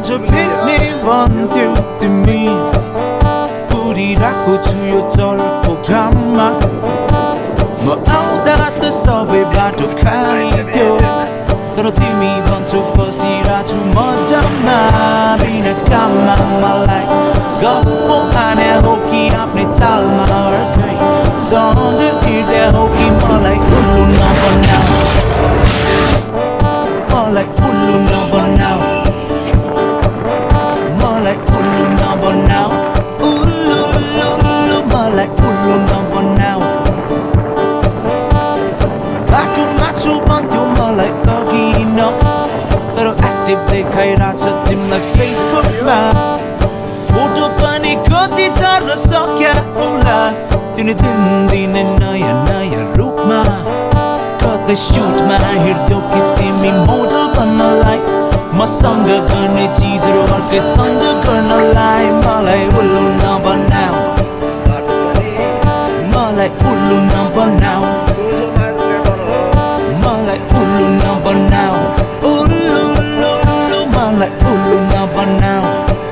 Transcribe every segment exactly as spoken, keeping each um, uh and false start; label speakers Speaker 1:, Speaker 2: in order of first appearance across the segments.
Speaker 1: आज भेट्ने भन्थ्यौ तिमी पुरिरहेको छु यो चर्को घाममा म आउँदा त सबै बाटो खाली थियो तर तिमी भन्छौ फसिरहेको छु म जम्मा बिना काममा मलाई गफ पो हाने हो कि आफ्नै तालमा अर्कै सँग हिँड्दा हो कि मलाई उल्लु नबनाऊ मलाई उल्लु नबनाऊ मलाई उल्लु नबनाऊ उल्लु उल्लु मलाई उल्लु नबनाऊ बाटोमा छु भन्थ्यौ मलाई अघि न तर एक्टिभ देखाइरहेछ तिमीलाई फेसबुकमा फोटो पनि कति झर्न सक्या होला तिनी दिनदिनै नयाँ नयाँ रूपमा कतै सुटमा हिँड्थ्यौ कि तिमी मोडल बन्नलाई मसँग गर्ने चिजहरू अर्कैसँग गर्नलाई मलाई उल्लु नबनाऊ मलाई उल्लु नबनाऊ मलाई उल्लु नबनाऊ उल्लु उल्लु मलाई उल्लु नबनाऊ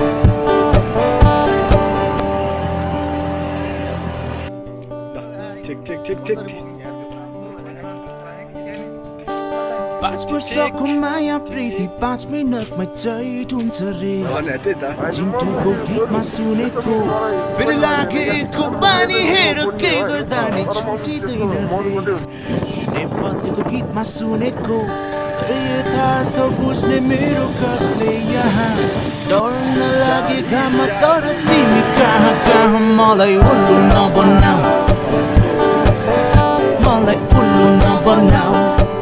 Speaker 1: पाँच वर्षको माया प्रीति पाँच मिनटमा चैट हुन्छ रे चिन्टुको गीतमा सुनेको फेरि लागेको बानी हेर के गर्दा नि छुटिँदैन रे नेपालीको गीतमा सुनेको तर यथार्थ बुझ्ने मेरो कसले यहाँ डर नलागे घाममा तर तिमी कहाँ कहाँ मलाई उल्लु नबनाऊ मलाई उल्लु नबनाऊ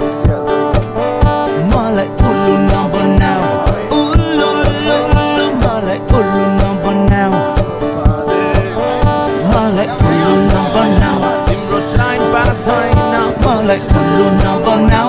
Speaker 1: मलाई उल्लु नबनाऊ उल्लु उल्लु मलाई उल्लु नबनाऊ मलाई उल्लु नबनाऊ तिम्रो टाइम पास होइन मलाई उल्लु नबनाऊ